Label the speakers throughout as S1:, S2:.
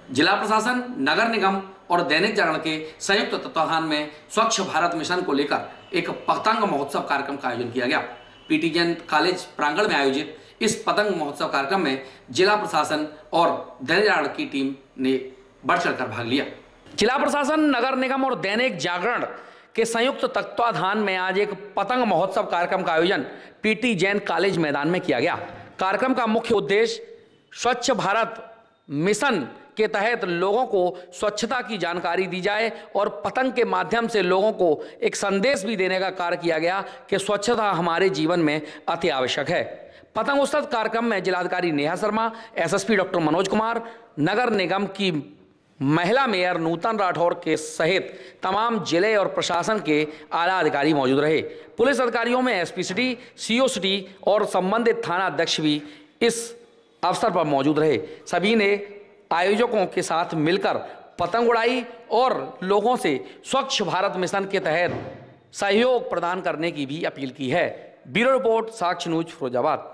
S1: जिला प्रशासन, नगर निगम और दैनिक जागरण के संयुक्त तत्वाधान में स्वच्छ भारत मिशन को लेकर एक पतंग महोत्सव कार्यक्रम का आयोजन किया गया। पीटी जैन कॉलेज प्रांगण में आयोजित इस पतंग महोत्सव कार्यक्रम में जिला प्रशासन और दैनिक जागरण की टीम ने बढ़ चढ़कर भाग लिया। जिला प्रशासन, नगर निगम और दैनिक जागरण के संयुक्त तत्वाधान में आज एक पतंग महोत्सव कार्यक्रम का आयोजन पीटी जैन कॉलेज मैदान में किया गया। कार्यक्रम का मुख्य उद्देश्य स्वच्छ भारत मिशन के तहत लोगों को स्वच्छता की जानकारी दी जाए और पतंग के माध्यम से लोगों को एक संदेश भी देने का कार्य किया गया कि स्वच्छता हमारे जीवन में अति आवश्यक है। पतंग उत्सव कार्यक्रम में जिलाधिकारी नेहा शर्मा, एसएसपी डॉक्टर मनोज कुमार, नगर निगम की महिला मेयर नूतन राठौर के सहित तमाम जिले और प्रशासन के आला अधिकारी मौजूद रहे। पुलिस अधिकारियों में एसपी सिटी, सीओ सिटी और संबंधित थाना अध्यक्ष भी इस अवसर पर मौजूद रहे। सभी ने आयोजकों के साथ मिलकर पतंग उड़ाई और लोगों से स्वच्छ भारत मिशन के तहत सहयोग प्रदान करने की भी अपील की है। Bureau report, Sakshya news, Firozabad.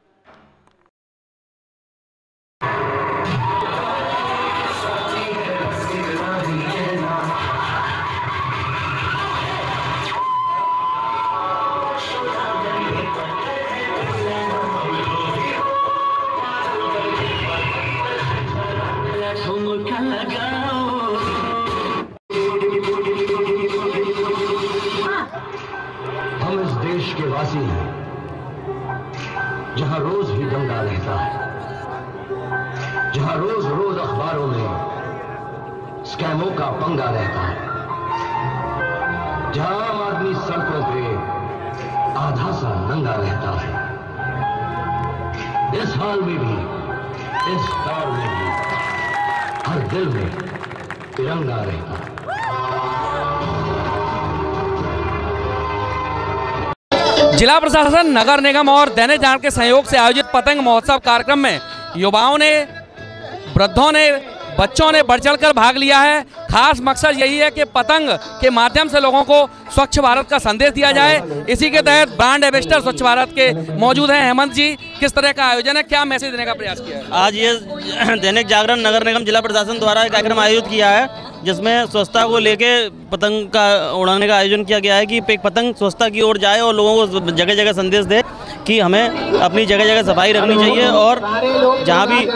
S2: हम इस देश के वासी हैं जहां रोज ही दंगा रहता है, जहां रोज रोज अखबारों में स्कैमों का पंगा रहता है, जहां आम आदमी सड़कों पे आधा सा नंगा रहता है। इस हाल में भी, इस दौर में भी हर दिल में तिरंगा रहता है।
S1: जिला प्रशासन, नगर निगम और दैनिक जागरण के सहयोग से आयोजित पतंग महोत्सव कार्यक्रम में युवाओं ने, वृद्धों ने, बच्चों ने बढ़ चढ़कर भाग लिया है। खास मकसद यही है कि पतंग के माध्यम से लोगों को स्वच्छ भारत का संदेश दिया जाए। इसी के तहत ब्रांड एम्बेसडर स्वच्छ भारत के मौजूद हैं। हेमंत जी, किस तरह का आयोजन है, क्या मैसेज देने का प्रयास किया है?
S3: आज ये दैनिक जागरण, नगर निगम, जिला प्रशासन द्वारा एक कार्यक्रम आयोजित किया है जिसमें स्वच्छता को लेके पतंग का उड़ाने का आयोजन किया गया है कि एक पतंग स्वच्छता की ओर जाए और लोगों को जगह जगह संदेश दे कि हमें अपनी जगह जगह सफाई रखनी चाहिए। और जहाँ भी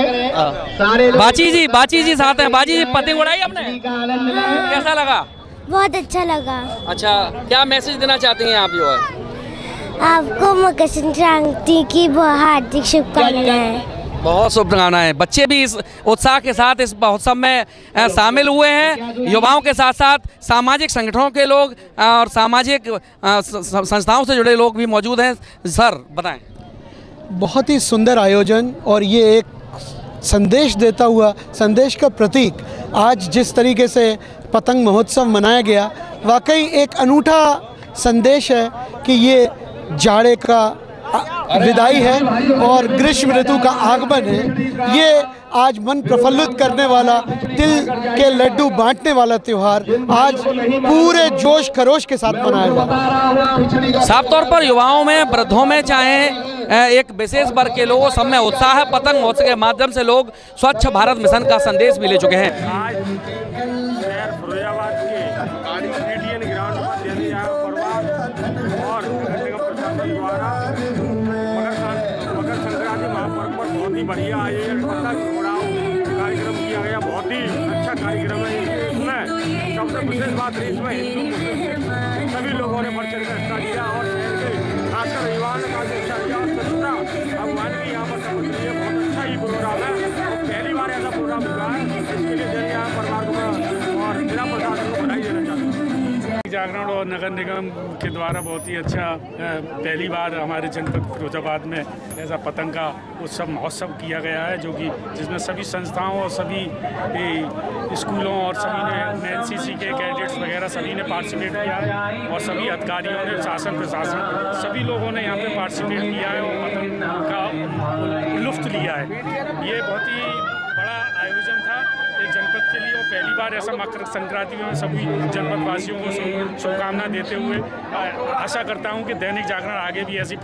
S1: बाची जी साथ हैं। बाची जी, पतंग उड़ाई आपने, कैसा लगा?
S4: बहुत अच्छा लगा।
S1: अच्छा, क्या मैसेज देना चाहती हैं आप? जो है
S4: आपको मकर संक्रांति की बहुत हार्दिक शुभकामनाएं।
S1: बहुत शुभकामनाएं। बच्चे भी इस उत्साह के साथ इस महोत्सव में शामिल हुए हैं। युवाओं के साथ साथ सामाजिक संगठनों के लोग और सामाजिक संस्थाओं से जुड़े लोग भी मौजूद हैं। सर बताएं।
S5: बहुत ही सुंदर आयोजन और ये एक संदेश देता हुआ, संदेश का प्रतीक आज जिस तरीके से पतंग महोत्सव मनाया गया, वाकई एक अनूठा संदेश है कि ये जाड़े का विदाई है और ग्रीष्म ऋतु का आगमन है। ये आज मन प्रफुल्लित करने वाला, तिल के लड्डू बांटने वाला त्यौहार आज पूरे जोश खरोश के साथ मनाया जा रहा है।
S1: साफ तौर पर युवाओं में, वृद्धों में, चाहे एक विशेष वर्ग के लोगों, सब में उत्साह है। पतंग महोत्सव के माध्यम से लोग स्वच्छ भारत मिशन का संदेश भी ले चुके हैं।
S6: बढ़िया आयोजन कार्यक्रम किया गया, बहुत ही अच्छा कार्यक्रम है। इसमें सबसे विशेष बात है, इसमें हिंदू मुस्लिम सभी लोगों ने बढ़ चढ़ कर हिस्सा लिया और शहर के खासकर रविवार ने काफी हिस्सा लिया और स्वच्छता अभियान भी यहाँ पर समझ रही है। बहुत अच्छा ही प्रोग्राम है, पहली बार ऐसा प्रोग्राम हुआ है। इसके लिए दैनिक जागरण परिवार को और जिला प्रशासन को बधाई देना चाहता हूँ। जागरण और नगर निगम के द्वारा बहुत ही अच्छा पहली बार हमारे जनपद फिरोजाबाद में ऐसा पतंग का उत्सव महोत्सव किया गया है, जो कि जिसमें सभी संस्थाओं और सभी स्कूलों और सभी ने एनसीसी के कैडेट्स वगैरह सभी ने पार्टिसिपेट किया है और सभी अधिकारियों ने, शासन प्रशासन सभी लोगों ने यहाँ पे पार्टिसिपेट किया है और पतंग का लुत्फ लिया है। ये बहुत ही बड़ा आयोजन था एक जनपद के लिए, और पहली बार ऐसा मकर संक्रांति में सभी जनपद वासियों को शुभकामना देते हुए आशा करता हूं कि दैनिक जागरण आगे भी ऐसी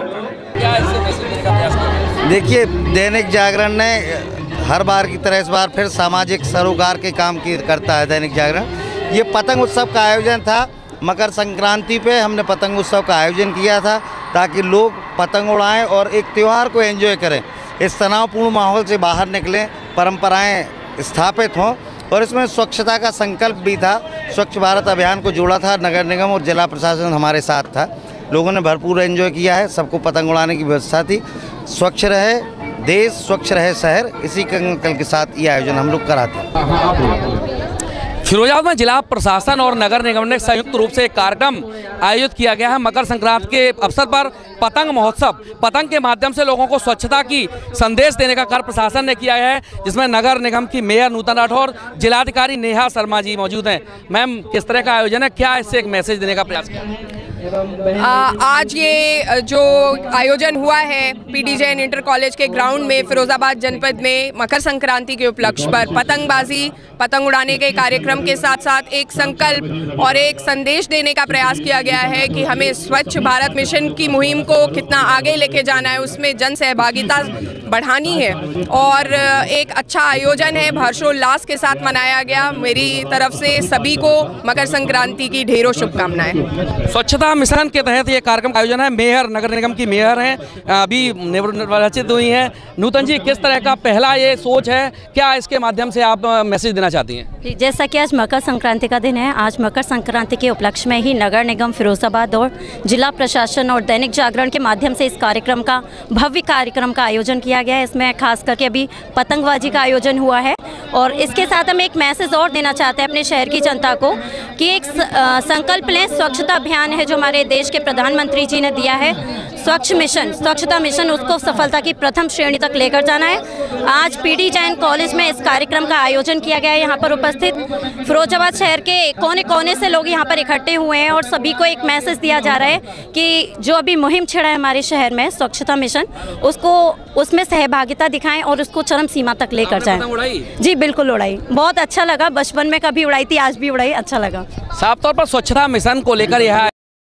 S6: प्रोग्राम।
S7: देखिए, दैनिक जागरण ने हर बार की तरह इस बार फिर सामाजिक सरोकार के काम की करता है। दैनिक जागरण ये पतंग उत्सव का आयोजन था। मकर संक्रांति पे हमने पतंग उत्सव का आयोजन किया था ताकि लोग पतंग उड़ाएं और एक त्यौहार को एंजॉय करें, इस तनावपूर्ण माहौल से बाहर निकलें, परंपराएं स्थापित हों। और इसमें स्वच्छता का संकल्प भी था। स्वच्छ भारत अभियान को जोड़ा था, नगर निगम और जिला प्रशासन हमारे साथ था। लोगों ने भरपूर एंजॉय किया है, सबको पतंग उड़ाने की व्यवस्था थी। स्वच्छ रहे देश, स्वच्छ रहे शहर, इसी संकल्प के साथ ये आयोजन हम लोग कराते हैं।
S1: फिरोजाबाद में जिला प्रशासन और नगर निगम ने संयुक्त रूप से एक कार्यक्रम आयोजित किया गया है। मकर संक्रांति के अवसर पर पतंग महोत्सव, पतंग के माध्यम से लोगों को स्वच्छता की संदेश देने का कार्य प्रशासन ने किया है, जिसमें नगर निगम की मेयर नूतन राठौर, जिलाधिकारी नेहा शर्मा जी मौजूद हैं। मैम, किस तरह का आयोजन है, क्या इससे एक मैसेज देने का प्रयास किया?
S8: आज ये जो आयोजन हुआ है पीटी जैन इंटर कॉलेज के ग्राउंड में फिरोजाबाद जनपद में मकर संक्रांति के उपलक्ष्य पर पतंगबाजी, पतंग उड़ाने के कार्यक्रम के साथ साथ एक संकल्प और एक संदेश देने का प्रयास किया गया है कि हमें स्वच्छ भारत मिशन की मुहिम को कितना आगे लेके जाना है, उसमें जन सहभागिता बढ़ानी है। और एक अच्छा आयोजन है, हर्षोल्लास के साथ मनाया गया। मेरी तरफ से सभी को मकर संक्रांति की ढेरों शुभकामनाएं।
S1: स्वच्छता मिशन के तहत ये कार्यक्रम का आयोजन है। मेयर, नगर निगम की मेयर हैं, अभी निर्वाचित हुई हैं। नूतन जी, किस तरह का पहला ये सोच है, क्या इसके माध्यम से आप मैसेज देना चाहती हैं?
S9: जैसा कि आज मकर संक्रांति का दिन है, आज मकर संक्रांति के उपलक्ष्य में ही नगर निगम फिरोजाबाद और जिला प्रशासन और दैनिक जागरण के माध्यम से इस कार्यक्रम का, भव्य कार्यक्रम का आयोजन किया गया है। इसमें खास करके अभी पतंगबाजी का आयोजन हुआ है और इसके साथ हम एक मैसेज और देना चाहते हैं अपने शहर की जनता को कि एक संकल्प लें। स्वच्छता अभियान है जो हमारे देश के प्रधानमंत्री जी ने दिया है, स्वच्छता मिशन, उसको सफलता की प्रथम श्रेणी तक लेकर जाना है। आज पीटी जैन कॉलेज में इस कार्यक्रम का आयोजन किया गया है। यहाँ पर उपस्थित फिरोजाबाद शहर के कोने कोने से लोग यहाँ पर इकट्ठे हुए हैं और सभी को एक मैसेज दिया जा रहा है कि जो अभी मुहिम छिड़ा है हमारे शहर में स्वच्छता मिशन, उसको उसमें सहभागिता दिखाएं और उसको चरम सीमा तक लेकर जाएं। जी बिल्कुल उड़ाई, बहुत अच्छा लगा। बचपन में कभी उड़ाई थी, आज भी उड़ाई, अच्छा लगा।
S1: साफ तौर पर स्वच्छता मिशन को लेकर यह